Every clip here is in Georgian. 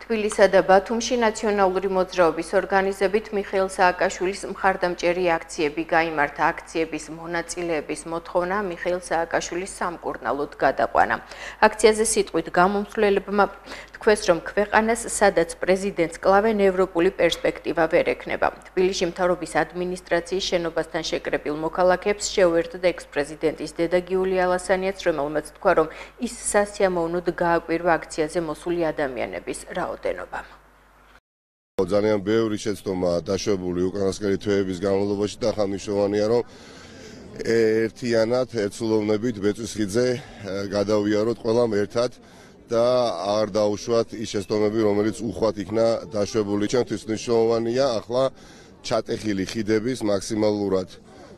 თბილისსა და ბათუმში ნაციონალური მოძრაობის ორგანიზებით მიხეილ სააკაშვილის მხარდამჭერი აქციები გაიმართა. აქციების მონაწილეების მოთხოვნა მიხეილ სააკაშვილის სამკურნალოდ გადაყვანა. აქციაზე სიტყვით გამომცვლელებმა თქვეს, რომ ქვეყანას, სადაც პრეზიდენტს კლავენ, ევროპული პერსპექტივა ვერ ექნება. თბილისში მთავრობის ადმინისტრაციის შენობასთან შეკრებილ მოქალაქეებს შეუერთდა ექს-პრეზიდენტის დედა გიული ალასანიაც, რომელმაც თქვა, რომ ის სასიამოვნოდ გააკვირვა აქციაზე მოსული ადამიანების რაოდენობა. ძალიან ბევრი შეცდომა დაშვებული უკანასკნელი თვეების განმავლობაში და ხალხმშოვანია, რომ ერთიანად, ერთსულოვნებით ბეწვისხიძე გადავიაროთ ყველამ ერთად და არ დაუშვათ ის შეცდომები, რომელიც უხვად იქნა დაშვებული. ჩემთვის მნიშვნელოვანია ახლა ჩატეხილი ხიდების მაქსიმალურად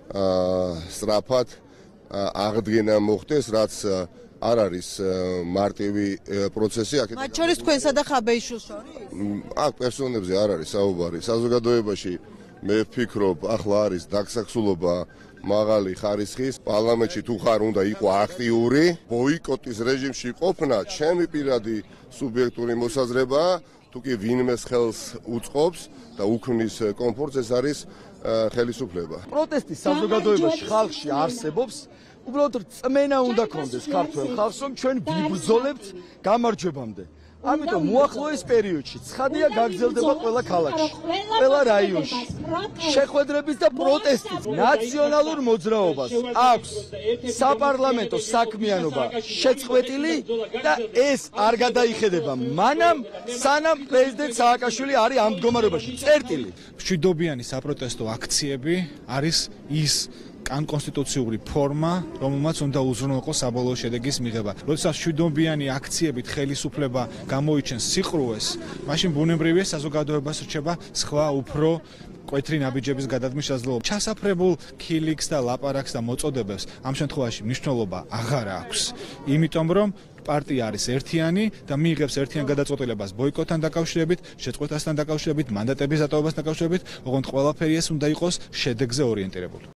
სწრაფად აღდგენა მოხდეს, რაც არ არის მარტივი პროცესი. მათ შორის თქვენსა და ხაბეიშვილს შორის? აქ პერსონებზე არ არის საუბარი. საზოგადოებაში მე ვფიქრობ, ახლა არის დაგსახსულობა მაღალი ხარისხის. პარლამენტში თუ ხარ უნდა იყო აქტიური. ბოიკოტის რეჟიმში ყოფნა ჩემი პირადი სუბიექტური მოსაზრებაა. თუ კი ვინმეს ხელს უწყობს და უქმნის კომფორტს, ეს არის ხელისუფლება. პროტესტი საზოგადოებაში ხალხში არსებობს. უბრალოდ წმენა უნდა გქონდეს ქართველ ხალხს, რომ ჩვენ ვიბრძოლებთ გამარჯვებამდე. ამიტომ უახლოეს პერიოდში ცხადია გაგრძელდება ყველა ქალაქში, ყველა რაიონში. შეხვედრების და პროტესტის ნაციონალურ მოძრაობას აქვს საპარლამენტო საქმიანობა შეწყვეტილი და ეს არ გადაიხედება მანამ, სანამ პრეზიდენტ სააკაშვილი არის ამ მდგომარეობაში. წერტილი. მშვიდობიანი საპროტესტო აქციები არის ის კანკონსტიტუციური ფორმა, რომელმაც უნდა უზრუნველყოს საბოლოო შედეგის მიღება. როდესაც მშვიდობიანი აქციებით ხელისუფლება გამოიჩენს სიყრუეს, მაშინ ბუნებრივია საზოგადოებას რჩება სხვა უფრო მკვეთრი ნაბიჯების გადადგმის შესაძლებლობა. ჩასაფრებულ ქილიქს და ლაპარაკს და მოწოდებებს ამ შემთხვევაში მნიშვნელობა აღარ აქვს. იმიტომ რომ პარტია არის ერთიანი და მიიღებს ერთიან გადაწყვეტილებას ბოიკოტთან დაკავშირებით, შეწყვეტასთან დაკავშირებით, მანდატების დატოვებასთან დაკავშირებით, ოღონდ ყველაფერი ეს უნდა იყოს შედეგზე ორიენტირებული.